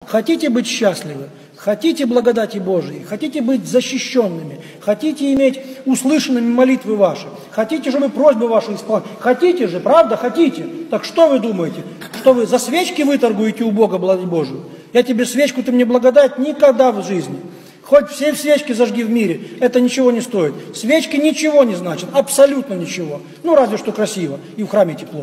Хотите быть счастливы? Хотите благодати Божией? Хотите быть защищенными? Хотите иметь услышанными молитвы ваши? Хотите, чтобы просьбы ваши исполнялись? Хотите же, правда, хотите? Так что вы думаете? Что вы за свечки выторгуете у Бога благодать Божию? Я тебе свечку, ты мне благодать? Никогда в жизни. Хоть все свечки зажги в мире, это ничего не стоит. Свечки ничего не значат, абсолютно ничего. Ну, разве что красиво, и в храме тепло.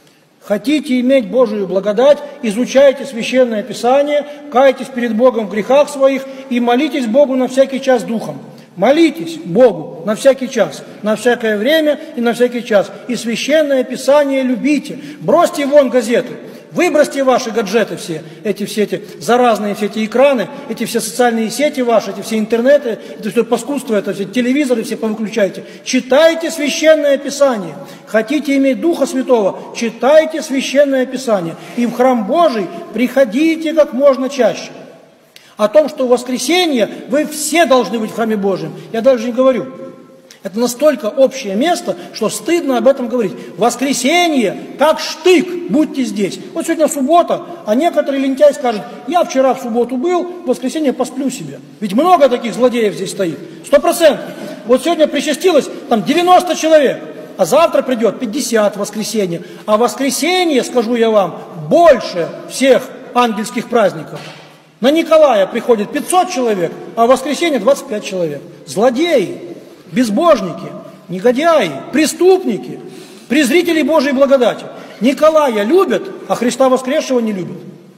Хотите иметь Божию благодать, изучайте Священное Писание, кайтесь перед Богом в грехах своих и молитесь Богу на всякий час духом. Молитесь Богу на всякий час, на всякое время и на всякий час. И Священное Писание любите. Бросьте вон газеты. Выбросьте ваши гаджеты все эти заразные, все эти экраны, эти все социальные сети ваши, эти все интернеты, это все паскудство, это все телевизоры все повыключайте. Читайте Священное Писание. Хотите иметь Духа Святого? Читайте Священное Писание. И в храм Божий приходите как можно чаще. О том, что в воскресенье вы все должны быть в храме Божьем, я даже не говорю. Это настолько общее место, что стыдно об этом говорить. Воскресенье, как штык, будьте здесь. Вот сегодня суббота, а некоторые лентяй скажут: я вчера в субботу был, в воскресенье посплю себе. Ведь много таких злодеев здесь стоит, 100%. Вот сегодня причастилось там 90 человек, а завтра придет 50 в воскресенье. А в воскресенье, скажу я вам, больше всех ангельских праздников. На Николая приходит 500 человек, а в воскресенье 25 человек. Злодеи. Безбожники, негодяи, преступники, презрители Божьей благодати. Николая любят, а Христа воскресшего не любят.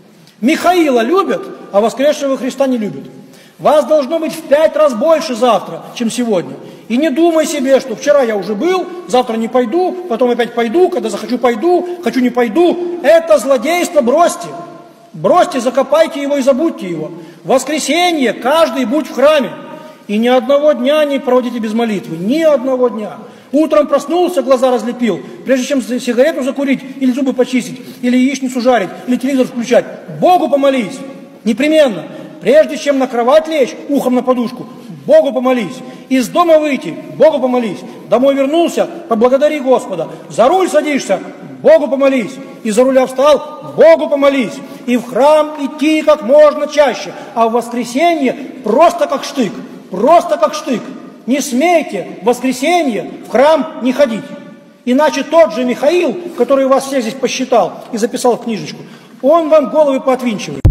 Михаила любят, а воскресшего Христа не любят. Вас должно быть в 5 раз больше завтра, чем сегодня. И не думай себе, что вчера я уже был, завтра не пойду, потом опять пойду, когда захочу пойду, хочу не пойду. Это злодейство бросьте. Бросьте, закопайте его и забудьте его. В воскресенье каждый будь в храме. И ни одного дня не проводите без молитвы. Ни одного дня. Утром проснулся, глаза разлепил. Прежде чем сигарету закурить, или зубы почистить, или яичницу жарить, или телевизор включать, Богу помолись. Непременно. Прежде чем на кровать лечь, ухом на подушку, Богу помолись. Из дома выйти, Богу помолись. Домой вернулся, поблагодари Господа. За руль садишься, Богу помолись. Из-за руля встал, Богу помолись. И в храм идти как можно чаще. А в воскресенье просто как штык. Просто как штык. Не смейте в воскресенье в храм не ходить. Иначе тот же Михаил, который вас всех здесь посчитал и записал в книжечку, он вам головы поотвинчивает.